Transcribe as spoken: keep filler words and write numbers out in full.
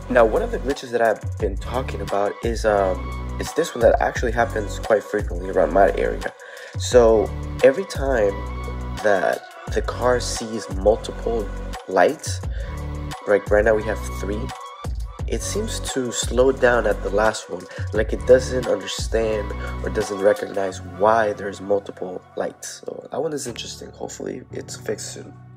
Now, one of the glitches that I've been talking about is um is this one that actually happens quite frequently around my area. So every time that the car sees multiple lights, like right now we have three, it seems to slow down at the last one, like it doesn't understand or doesn't recognize why there's multiple lights. So that one is interesting. Hopefully it's fixed soon.